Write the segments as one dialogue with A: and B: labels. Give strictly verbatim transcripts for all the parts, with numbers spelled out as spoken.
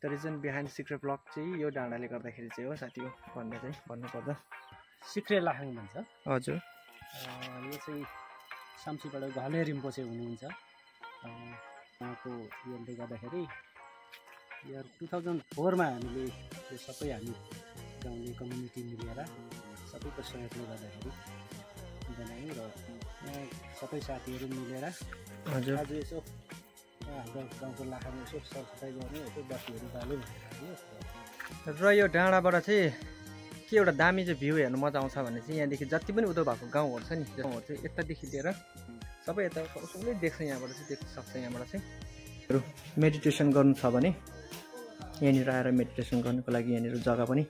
A: The reason behind Sikre block चाहिँ यो डाँडाले गर्दाखेरि चाहिँ हो साथी हो भन्ने चाहिँ भन्नुपर्दा
B: सिक्रे लाहाङ भन्छ।
A: हजुर
B: यो चाहिँ साम्चीबाट घले रिम्पोचे हुनुहुन्छ। उहाँको यसले गर्दाखेरि इयर टु थाउजन्ड फोरमा हामीले यो सबै हामी गाउँले कम्युनिटी मिलेर सबैको सहयोगले गर्दाखेरि बनायौँ र यहाँ सबै साथीहरू मिलेर
A: हजुर
B: आज यसो हाम्रो गाउँको लाखामा यसो सरसफाइ गर्ने यसो बत्तीहरू बाल्यो भनेर
A: र यो डाँडाबाट चाहिँ के एउटा दामी चाहिँ भ्यू हेर्नु मजा आउँछ भने चाहिँ यहाँदेखि जति पनि उदो भएको गाउँहरू छ नि गाउँहरू चाहिँ यतादेखि लिएर सबै यता सबैले देख्छ। यहाँबाट चाहिँ देख्न सक्छ। यहाँबाट चाहिँ मेडिटेसन गर्नु छ भने यहाँनिर आएर मेडिटेसन गर्नुको लागि यहाँनिर जग्गा पनि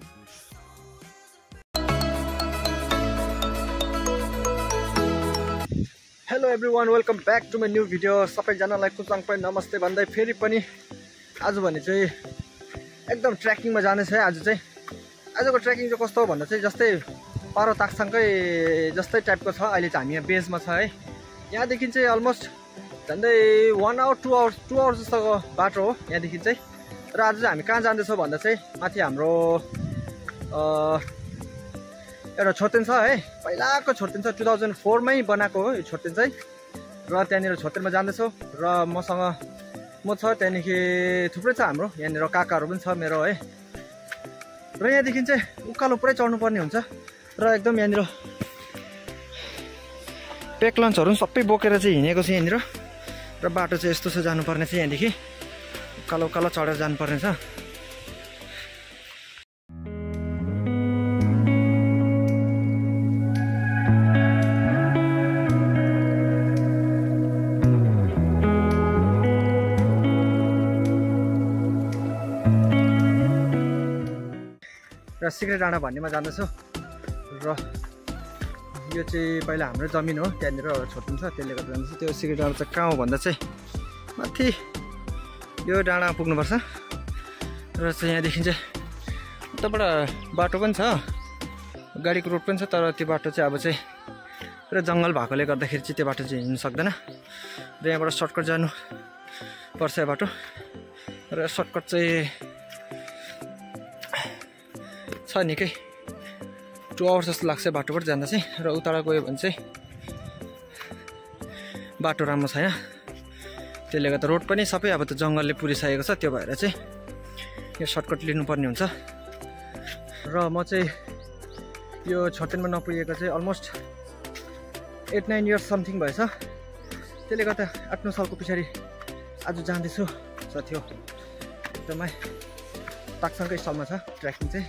A: hello everyone welcome back to my new video. सबैजनालाई कुचाङ पनि नमस्ते भन्दै फेरि पनि आज भने चाहिँ एकदम ट्रेकिङमा जाने छ है। आज चाहिँ आजको ट्रेकिङ चाहिँ कस्तो हो भन्दा चाहिँ जस्तै पारो ताक्साङकै जस्तै टाइपको छ। अहिले चाहिँ हामी यहाँ बेजमा छ है। यहाँदेखि चाहिँ अलमोस्ट झन्डै one hour two hours two hours जस्तोको बाटो हो यहाँदेखि चाहिँ। र आज चाहिँ हामी कहाँ जाँदैछौँ भन्दा चाहिँ माथि हाम्रो एउटा छोर्तेन छ है। पहिलाको छोर्तेन छ टु थाउजन्ड फोरमै बनाएको हो यो छोर्तेन चाहिँ। र त्यहाँनिर छोर्तेनमा जाँदैछौँ र मसँग म छ त्यहाँदेखि थुप्रै छ हाम्रो यहाँनिर काकाहरू पनि छ मेरो है। र यहाँदेखि चाहिँ उकालो पुरै चढ्नु पर्ने हुन्छ र एकदम यहाँनिर प्याक लन्चहरू पनि सबै बोकेर चाहिँ हिँडेको छ यहाँनिर। र बाटो चाहिँ यस्तो छ जानुपर्ने चाहिँ यहाँदेखि उकालो उकालो चढेर जानुपर्ने छ। र सिक्रे डाँडा भन्नेमा जाँदैछु र यो चाहिँ पहिला हाम्रो जमिन हो। त्यहाँनिर छोड्नु छ त्यसले गर्दा जाँदैछु। त्यो सिक्रे डाँडा चाहिँ कहाँ हो भन्दा चाहिँ माथि यो डाँडा पुग्नुपर्छ। र चाहिँ यहाँदेखि चाहिँ उताबाट बाटो पनि छ गाडीको रोड पनि छ तर त्यो बाटो चाहिँ अब चाहिँ पुरा जङ्गल भएकोले गर्दाखेरि चाहिँ त्यो बाटो चाहिँ हिँड्नु सक्दैन। र यहाँबाट सर्टकट जानु पर्छ यो बाटो। र सर्टकट चाहिँ छ निकै टु आवर्स जस्तो लाग्छ बाटोबाट जाँदा चाहिँ। र उता गयो भने चाहिँ बाटो राम्रो छैन त्यसले गर्दा रोड पनि सबै अब त जङ्गलले पुरिसकेको छ। त्यो भएर चाहिँ यो सर्टकट लिनुपर्ने हुन्छ। र म चाहिँ यो छोर्तेनमा नपुगेको चाहिँ almost eight nine years something भएछ। त्यसले गर्दा आठ नौ सालको पछाडि आज जाँदैछु साथी हो। एकदमै ताक्साङकै स्थलमा छ ट्रेकिङ चाहिँ।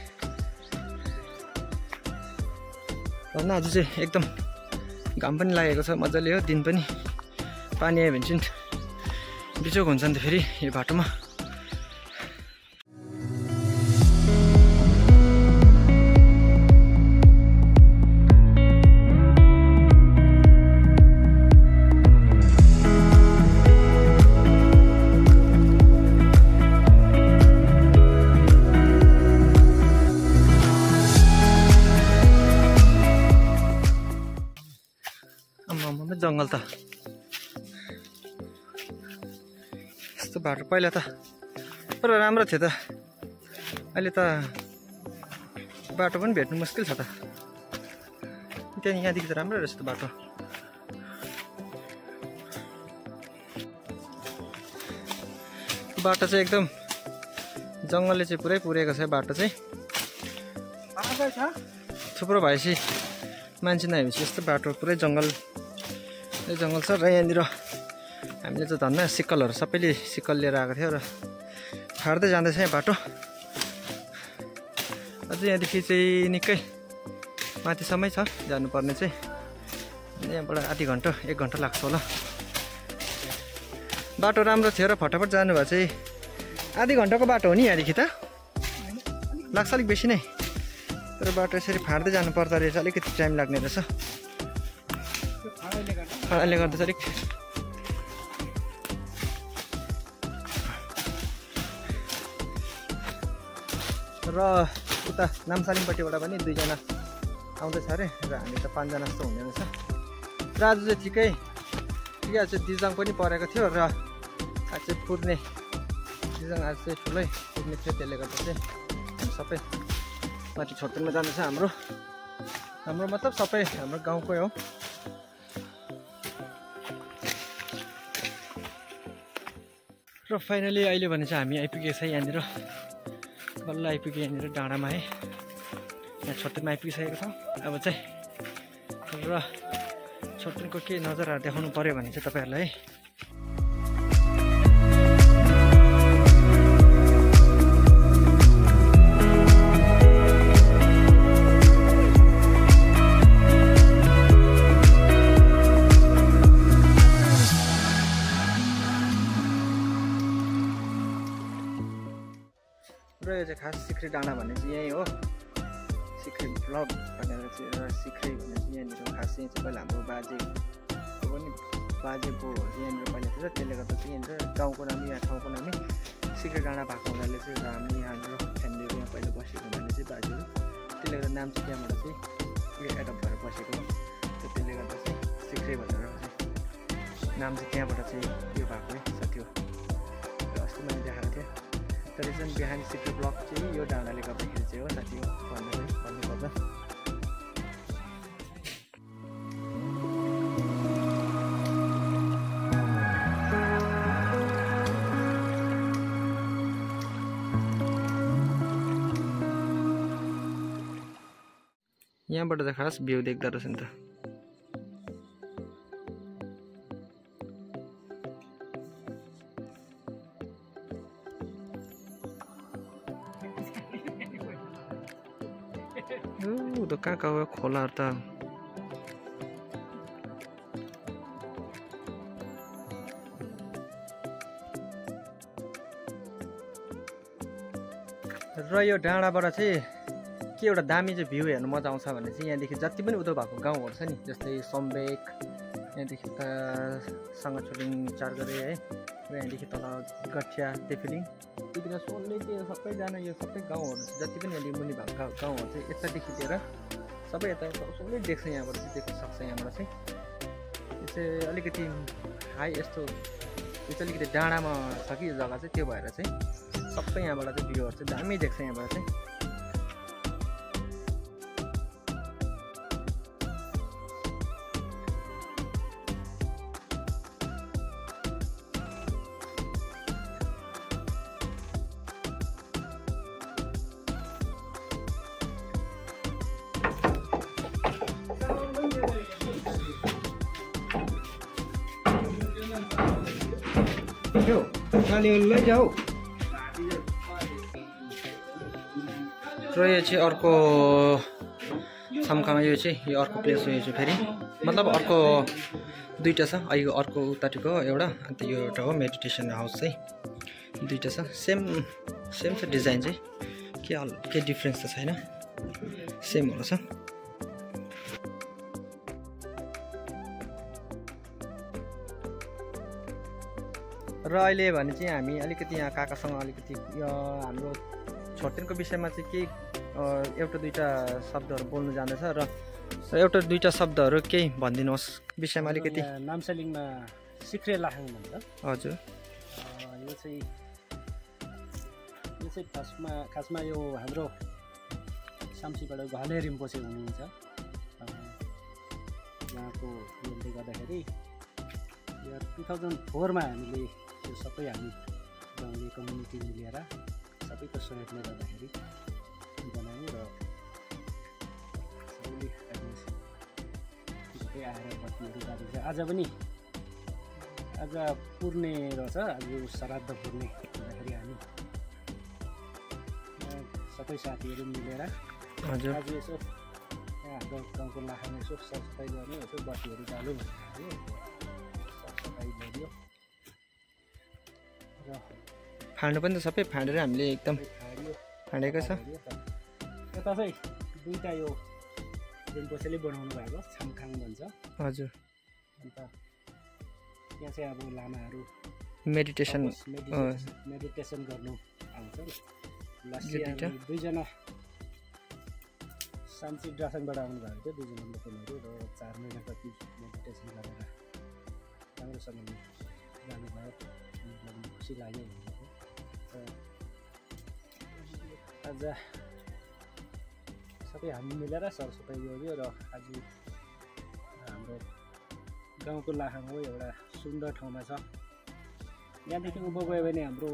A: भन्न आज चाहिँ एकदम घाम पनि लागेको छ मजाले हो। दिन पनि पानी आयो भने चाहिँ बिचोक हुन्छ नि त फेरि यो बाटोमा। जङ्गल त यस्तो बाटो पहिला त पुरा राम्रो थियो त अहिले त बाटो पनि भेट्नु मुस्किल छ त। त्यहाँदेखि यहाँदेखि त राम्रो रहेछ त बाटो। बाटो चाहिँ एकदम जङ्गलले चाहिँ पुरै पुरेको छ बाटो चाहिँ। थुप्रो भएपछि मान्छे नआएपछि यस्तो बाटो पुरै जङ्गल जङ्गल छ। र यहाँनिर हामीले चाहिँ धन्न सिक्कलहरू सबैले सिक्कल लिएर आएको थियो र फाड्दै जाँदैछ यहाँ बाटो। अझै यहाँदेखि चाहिँ निकै माथिसम्मै छ जानुपर्ने चाहिँ। यहाँबाट आधी घन्टा एक घन्टा लाग्छ होला। बाटो राम्रो थियो र फटाफट जानुभयो चाहिँ आधी घन्टाको बाटो हो नि यहाँदेखि त लाग्छ अलिक बेसी नै। तर बाटो यसरी फाड्दै जानु पर्दो रहेछ अलिकति टाइम लाग्ने रहेछ। अहिले गर्दा चाहिँ अलिक र उता नामसालिङपट्टिबाट पनि दुईजना आउँदैछ अरे र हामी त पाँचजना जस्तो हुने रहेछ। र आज चाहिँ ठिकै ठिकै आज चाहिँ दिजाङ पनि परेको थियो र आज चाहिँ पुर्ने सिजन आज चाहिँ ठुलै पिकनिक थियो, त्यसले गर्दा चाहिँ सबै माथि छोटुङमा जाँदैछ। हाम्रो हाम्रो मतलब सबै हाम्रो गाउँकै हो। र फाइनली अहिले भने चाहिँ हामी आइपुगेको छ यहाँनिर, बल्ल आइपुग्यो यहाँनिर डाँडामा है। यहाँ छोटुङमा आइपुगिसकेको छ। अब चाहिँ र छोटुङको के नजाराहरू देखाउनु पऱ्यो भने चाहिँ तपाईँहरूलाई है, र यो चाहिँ खास सिक्री डाँडा भन्ने चाहिँ यहीँ हो। सिक्री ब्लक भनेर चाहिँ र सिक्री भन्ने चाहिँ यहाँनिर खास चाहिँ पहिला हाम्रो बाजेको पनि बाजेको यहाँनिर पहिला थियो, त्यसले गर्दा चाहिँ यहाँनिर गाउँको नाम यहाँ ठाउँको नामै सिक्री डाँडा भएको हुनाले चाहिँ र हामी हाम्रो फ्यामिलीहरू यहाँ पहिला बसेको हुनाले चाहिँ बाजेहरू, त्यसले गर्दा नाम चाहिँ त्यहाँबाट चाहिँ यो एडप्ट भएर बसेको हो। त्यसले गर्दा चाहिँ सिक्री भनेर चाहिँ नाम चाहिँ त्यहाँबाट चाहिँ यो भएको है साथी हो। र अस्ति मैले देखाएको थिएँ। The reason behind Sikri block चाहिँ यो डाँडाले गर्दाखेरि चाहिँ हो साथी हो भन्नु भन्नुपर्दा। यहाँबाट त खास भ्यू देख्दो रहेछ नि त। ऊ त कहाँ कहाँ खोलाहरू त र यो डाँडाबाट चाहिँ के एउटा दामी चाहिँ भ्यू हेर्नु मजा आउँछ भने चाहिँ यहाँदेखि जति पनि उदो भएको गाउँहरू छ नि, जस्तै सम्बेक, यहाँदेखि त सङ्गछुलिङ चारगरे है, र यहाँदेखि तल गठिया तेफिलिङ, त्यतिखेर सोल्लै त्यो सबैजना यो सबै गाउँहरू जति पनि यहाँदेखि मुनि भएको गाउँ गाउँहरू चाहिँ यतादेखि लिएर सबै यता सोल्लै देख्छ। यहाँबाट चाहिँ देख्न सक्छ। यहाँबाट चाहिँ यो चाहिँ अलिकति हाई यस्तो यो चाहिँ अलिकति डाँडामा छ कि यो जग्गा चाहिँ, त्यो भएर चाहिँ सबै यहाँबाट चाहिँ भ्यूहरू चाहिँ दामी देख्छ यहाँबाट चाहिँ। लैजाऊ। र यो चाहिँ अर्को सम्खामा यो चाहिँ यो अर्को प्लेस हो। यो चाहिँ फेरि मतलब अर्को दुईवटा छ। अहिले अर्को उताटिको एउटा, अन्त यो एउटा हो मेडिटेसन हाउस चाहिँ, दुईवटा छ। सेम सेम छ डिजाइन चाहिँ, के हल के डिफ्रेन्स त छैन, सेम होला छ। र अहिले भने चाहिँ हामी अलिकति यहाँ काकासँग अलिकति यो हाम्रो छोटुङको विषयमा चाहिँ केही एउटा दुईवटा शब्दहरू बोल्नु जाँदैछ। र एउटा दुईवटा शब्दहरू केही भनिदिनुहोस् विषयमा अलिकति।
B: नामसालिङमा सिक्रे लाहाङ भन्छ।
A: हजुर।
B: यो चाहिँ यो चाहिँ खासमा खासमा यो हाम्रो साम्चीबाट घले रिम्पोछे हुनुहुन्छ। उहाँको यसले गर्दाखेरि यो टु थाउजन्ड फोरमा हामीले यो सबै हामी गाउँले कम्युनिटी मिलेर सबैको सहयोगले गर्दाखेरि बनायौँ र सबैले सबै आएर बत्तीहरू बालिन्छ। आज पनि आज पुर्ने रहेछ, आज श्राद्ध पुर्ने हुँदाखेरि हामी सबै साथीहरू मिलेर
A: हजुर
B: आज यसो हाम्रो गाउँको लाखामा यसो सरसफाइ गर्ने, यसो बत्तीहरू बाल्यौँ भन्यो, सरसफाइ गरियो र
A: फाँड्नु पनि त सबै फाँडेर हामीले एकदम फाँडेको छ।
B: यता चाहिँ दुईवटा यो रिम्पोछेले बनाउनु भएको छामखाङ भन्छ।
A: हजुर।
B: अन्त त्यहाँ चाहिँ अब लामाहरू
A: मेडिटेसन
B: मेडिटेसन गर्नु आउँछन्। दुईजना साम्ची ड्रासनबाट आउनुभएको थियो, दुईजना लोकलहरू र चार महिना कति मेडिटेसन गरेर राम्रोसँगले जानुभयो, खुसी लाग्यो। आज सबै हामी मिलेर सरसफाइ गऱ्यो र आज हाम्रो गाउँको लाखाङ हो एउटा सुन्दर ठाउँमा छ। यहाँदेखि उँभो गयो भने हाम्रो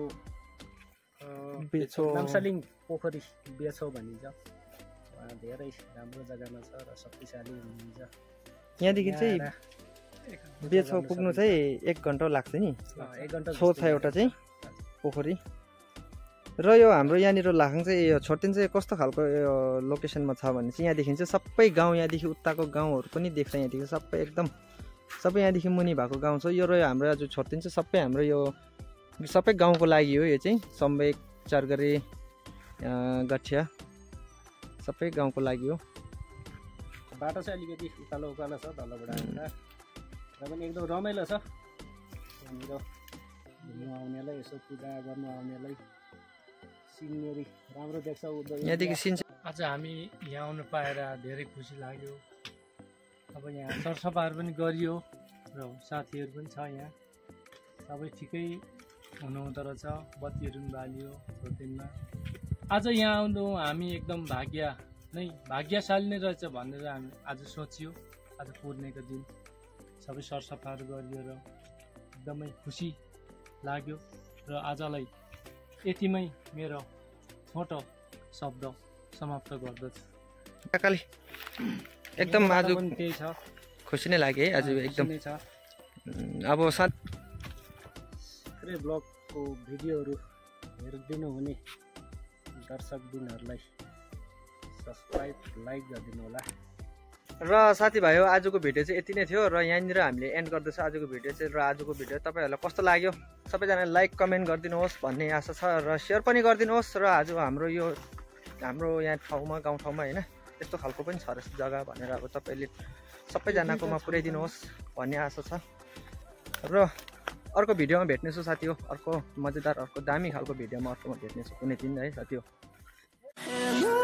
A: बेचो
B: नाम्सालिङ पोखरी बेचो भनिन्छ। उहाँ धेरै राम्रो जग्गामा छ र शक्तिशाली हुनुहुन्छ।
A: यहाँदेखि चाहिँ बेचो पुग्नु चाहिँ एक घन्टा लाग्छ नि।
B: एक घन्टा
A: छो छ एउटा चाहिँ पोखरी। र यो हाम्रो यहाँनिर लाखाङ चाहिँ यो छोर्तेन चाहिँ कस्तो खालको यो लोकेसनमा छ भने चाहिँ यहाँदेखि चाहिँ सबै गाउँ यहाँदेखि उताको गाउँहरू पनि देख्छ। यहाँदेखि सबै एकदम सबै यहाँदेखि मुनि भएको गाउँ छ यो। र यो हाम्रो आज छोर्तेन चाहिँ सबै हाम्रो यो सबै गाउँको लागि हो। यो चाहिँ सम्वेक चारगरे गठिया सबै गाउँको लागि हो।
B: बाटो चाहिँ अलिकति उकालो उकालो छ तलबाट आउँदा र पनि एकदम रमाइलो छ। यहाँनिर घुम्नु आउनेलाई यसो पूजा गर्नु आउनेलाई सिनेरी राम्रो देख्छ।
A: यहाँदेखि सिन
C: आज हामी यहाँ आउनु पाएर धेरै खुसी लाग्यो। अब यहाँ सरसफाइहरू पनि गरियो र साथीहरू पनि छ यहाँ सबै ठिकै हुनुहुँदो रहेछ। बत्तीहरू पनि बालियो छोर्तेनमा। आज यहाँ आउनु हामी एकदम भाग्य नै भाग्यशाली नै रहेछ भनेर हामी आज सोचियो। आज पूर्णिमाको दिन सबै सरसफाइहरू गरियो र एकदमै खुसी लाग्यो। र आजलाई यतिमै मेरो छोटो शब्द समाप्त गर्दछु।
A: काकाले एकदम आज
B: पनि त्यही छ,
A: खुसी नै लाग्यो है आज एकदम।
B: नै छ।
A: अब साथ
B: ब्लगको भिडियोहरू हेरिदिनु हुने दर्शक दिनहरूलाई सब्सक्राइब लाइक गरिदिनु होला।
A: र साथीभाइ हो आजको भिडियो चाहिँ यति नै थियो र यहाँनिर हामीले एन्ड गर्दैछौँ आजको भिडियो चाहिँ। र आजको भिडियो तपाईँहरूलाई कस्तो लाग्यो सबैजनाले लाइक कमेन्ट गरिदिनुहोस् भन्ने आशा छ र सेयर पनि गरिदिनुहोस्। र आज हाम्रो यो हाम्रो यहाँ ठाउँमा गाउँठाउँमा होइन यस्तो खालको पनि छ रहेछ जग्गा भनेर अब तपाईँले सबैजनाकोमा पुर्याइदिनुहोस् भन्ने आशा छ। र अर्को भिडियोमा भेट्नेछु साथी हो। अर्को मजेदार अर्को दामी खालको भिडियोमा अर्कोमा भेट्नेछु कुनै दिन है साथी हो।